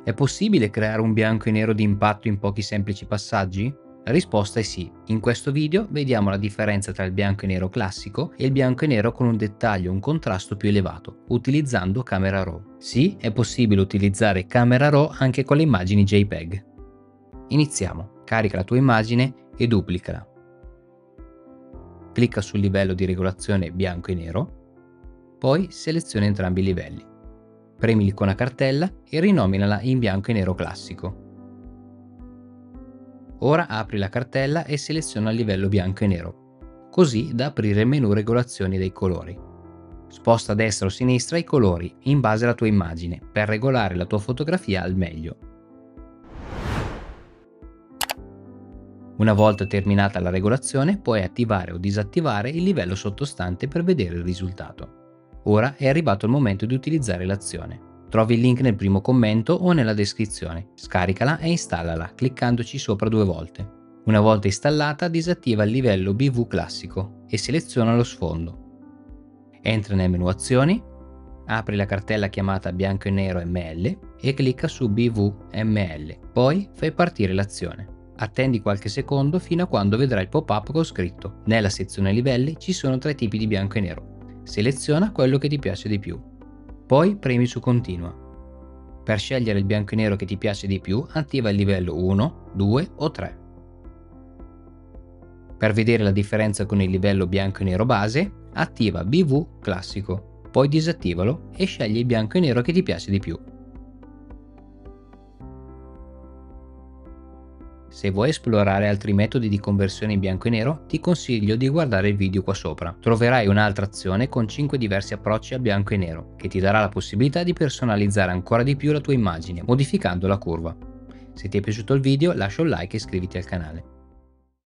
È possibile creare un bianco e nero di impatto in pochi semplici passaggi? La risposta è sì. In questo video vediamo la differenza tra il bianco e nero classico e il bianco e nero con un dettaglio e un contrasto più elevato, utilizzando Camera Raw. Sì, è possibile utilizzare Camera Raw anche con le immagini JPEG. Iniziamo. Carica la tua immagine e duplicala. Clicca sul livello di regolazione bianco e nero, poi seleziona entrambi i livelli. Premi l'icona cartella e rinominala in bianco e nero classico. Ora apri la cartella e seleziona il livello bianco e nero, così da aprire il menu regolazioni dei colori. Sposta a destra o a sinistra i colori in base alla tua immagine per regolare la tua fotografia al meglio. Una volta terminata la regolazione, puoi attivare o disattivare il livello sottostante per vedere il risultato. Ora è arrivato il momento di utilizzare l'azione. Trovi il link nel primo commento o nella descrizione. Scaricala e installala cliccandoci sopra 2 volte. Una volta installata, disattiva il livello BV classico e seleziona lo sfondo. Entra nel menu azioni, apri la cartella chiamata bianco e nero ML e clicca su BV ML. Poi fai partire l'azione. Attendi qualche secondo fino a quando vedrai il pop-up con scritto: nella sezione livelli ci sono 3 tipi di bianco e nero. Seleziona quello che ti piace di più. Poi premi su Continua. Per scegliere il bianco e nero che ti piace di più, attiva il livello 1, 2 o 3. Per vedere la differenza con il livello bianco e nero base, attiva BV classico, poi disattivalo e scegli il bianco e nero che ti piace di più. Se vuoi esplorare altri metodi di conversione in bianco e nero, ti consiglio di guardare il video qua sopra. Troverai un'altra azione con 5 diversi approcci a bianco e nero, che ti darà la possibilità di personalizzare ancora di più la tua immagine, modificando la curva. Se ti è piaciuto il video, lascia un like e iscriviti al canale.